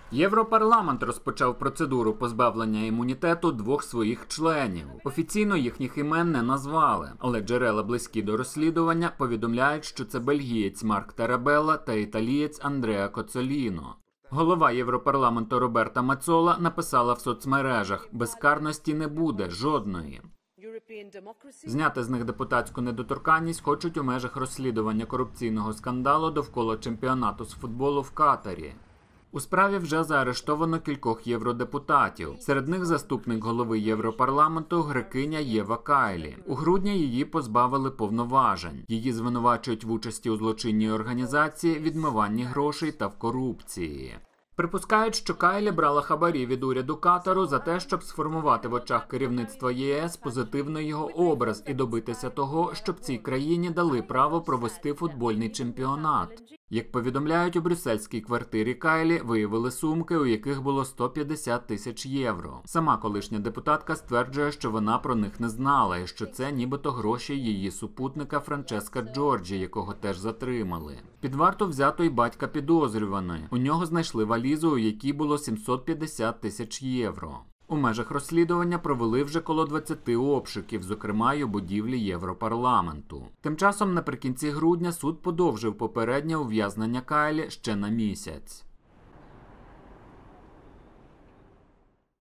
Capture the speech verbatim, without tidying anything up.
Європарламент розпочав процедуру позбавлення імунітету двох своїх членів. Офіційно їхніх імен не назвали, але джерела близькі до розслідування повідомляють, що це бельгієць Марк Тарабелла та італієць Андреа Коцоліно. Голова Європарламенту Роберта Мецола написала в соцмережах: «Безкарності не буде, жодної». Зняти з них депутатську недоторканність хочуть у межах розслідування корупційного скандалу довкола чемпіонату з футболу в Катарі. У справі вже заарештовано кількох євродепутатів. Серед них заступник голови Європарламенту грекиня Єва Кайлі. У грудні її позбавили повноважень. Її звинувачують в участі у злочинній організації, відмиванні грошей та в корупції. Припускають, що Кайлі брала хабарі від уряду Катару за те, щоб сформувати в очах керівництва ЄС позитивний його образ і добитися того, щоб цій країні дали право провести футбольний чемпіонат. Як повідомляють, у брюссельській квартирі Кайлі виявили сумки, у яких було сто п'ятдесят тисяч євро. Сама колишня депутатка стверджує, що вона про них не знала і що це нібито гроші її супутника Франческа Джорджі, якого теж затримали. Під варту взято й батька підозрюваної. У нього знайшли валізу, у якій було сімсот п'ятдесят тисяч євро. У межах розслідування провели вже коло двадцяти обшуків, зокрема й у будівлі Європарламенту. Тим часом наприкінці грудня суд подовжив попереднє ув'язнення Кайлі ще на місяць.